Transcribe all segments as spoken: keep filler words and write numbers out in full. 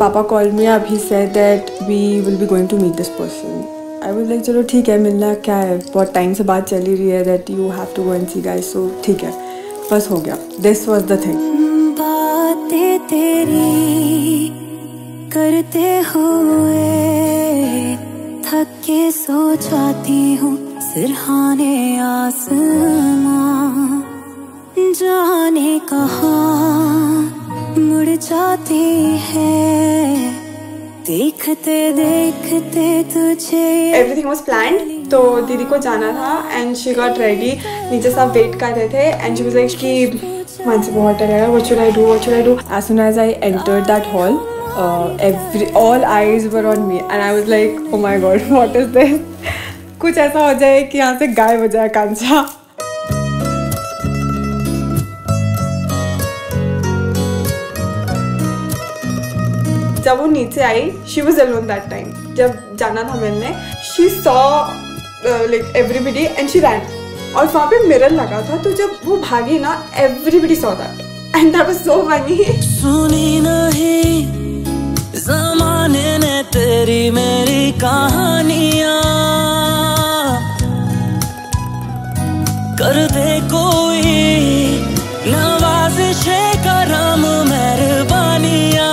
Papa called me up. He said that we will be going to meet this person. I was like, चलो ठीक है, मिलना क्या है, बहुत टाइम से बात चल ही रही है that you have to go and see guys, so ठीक है, बस हो गया. This was the thing. बातें तेरी करते हुए थक के सो जाती हूँ, सिरहाने आसमां जाने कहाँ मुड़ जाती है, देखते देखते तुझे. Everything was planned. तो दीदी को जाना था and she got ready. नीचे सब वेट कर रहे थे and she was like कि मन से बहुत डर लगा. What should I do? What should I do? As soon as I entered that hall, uh, every all eyes were on me and I was like, oh my god, what is this? कुछ ऐसा हो जाए कि यहाँ से गायब हो जाए कांचा. जब वो नीचे आई, she was alone that time. जब जाना था मिलने, she saw uh, like everybody and she ran. और वहाँ पे मिरर लगा था, तो जब वो भागी ना, everybody saw that and that was so funny. सुनी नहीं ज़माने ने तेरी मेरी कहानियाँ, कर दे कोई नवाज़िश करम मेहरबानियाँ.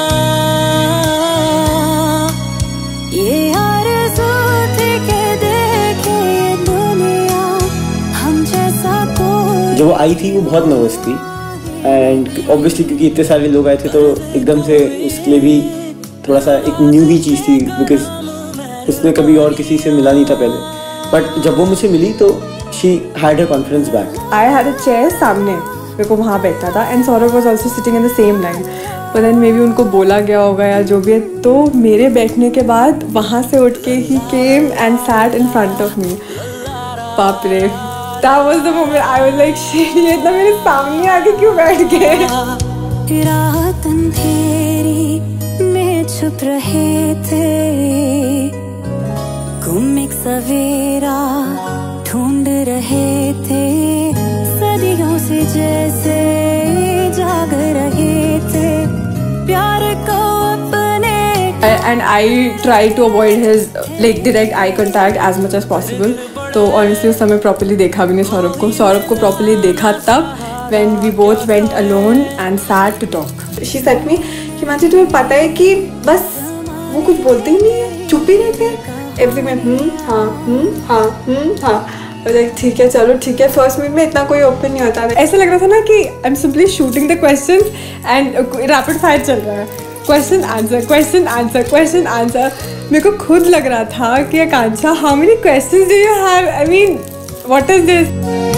जब वो आई थी वो बहुत नर्वस थी एंड ऑब्वियसली क्योंकि इतने सारे लोग आए थे तो एकदम से उसके लिए भी थोड़ा सा एक न्यू ही चीज़ थी, बिकॉज उसने कभी और किसी से मिला नहीं था पहले. बट जब वो मुझे मिली तो she had her confidence back. I had a chair सामने, मेरे को वहाँ बैठना था and Saurabh was also sitting in the same line. पर देन मे बी उनको बोला गया होगा या जो भी है, तो मेरे बैठने के बाद वहाँ से उठ के ही came and sat in front of me. बाप रे, that was the moment I was like, shit, ये इतना मेरे सामने आके क्यों बैठ गए. रात अंधेरी में छुप रहे थे, गुम एक सवेरा ढूंढ रहे थे, सदियों से जैसे जाग रहे थे प्यार को अपने. And I tried to avoid his like direct eye contact as much as possible. तो ऑनेस्टली उस समय प्रॉपर्ली देखा भी नहीं सौरभ को. सौरभ को प्रॉपर्ली देखा तब when we both went alone and sat to talk. She said me कि मानसी तुम्हें पता है कि बस वो कुछ बोलते ही नहीं है, चुप ही रहते हैं. एवरी में हम्म हाँ हम्म हाँ हम्म हाँ. और लाइक ठीक है चलो ठीक है. फर्स्ट मिनट में इतना कोई ओपन नहीं होता. ऐसा लग रहा था ना कि I am simply shooting the questions and rapid fire चल रहा है. Question answer question answer question answer. मेरे को खुद लग रहा था कि Akanksha, how many questions do you have? I mean what is this?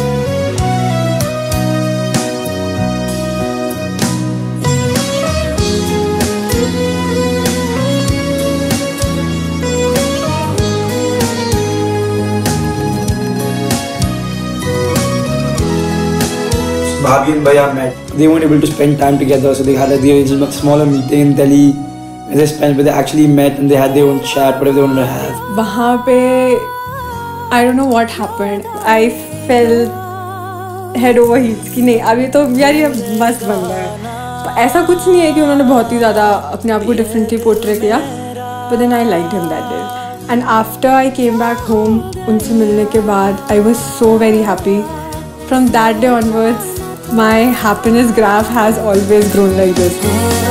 Bhabhi and Bhaiya met. They weren't able to spend time together, so they had a, a smaller meeting in Delhi. They spent, but they actually met and they had their own chat, whatever they wanted to have. वहाँ पे I don't know what happened. I fell head over heels कि नहीं अभी तो यार ये मस्त बन रहा है. ऐसा कुछ नहीं है कि उन्होंने बहुत ही ज़्यादा अपने आप को डिफरेंटली पोर्ट्रे किया. But then I liked him that day. And after I came back home, उनसे मिलने के बाद I was so very happy. From that day onwards, my happiness graph has always grown like this.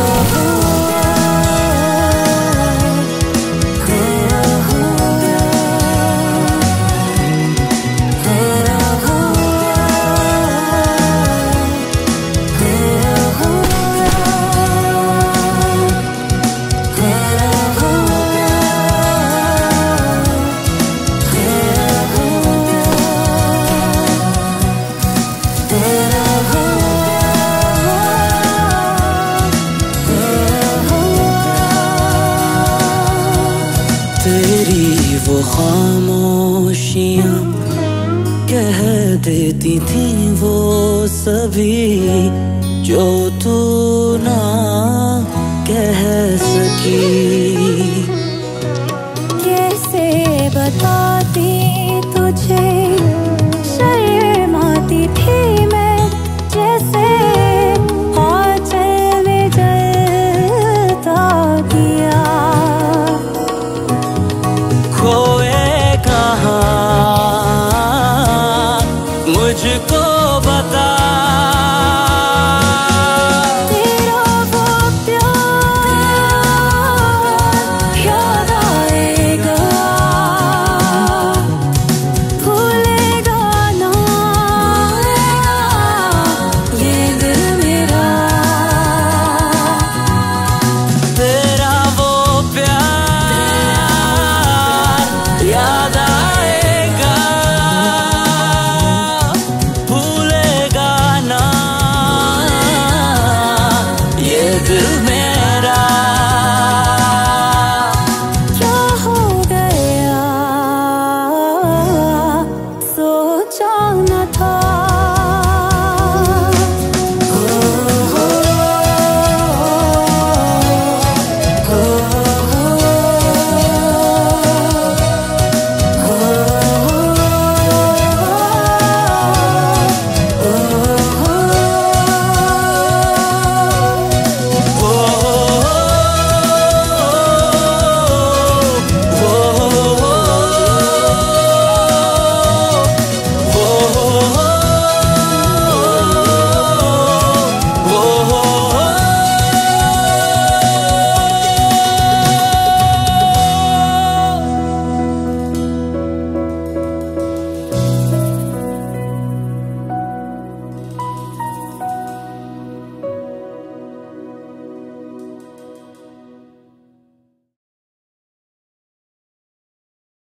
तेरी वो खामोशियाँ कह देती थी वो सभी जो तू ना कह सकी. कैसे बताती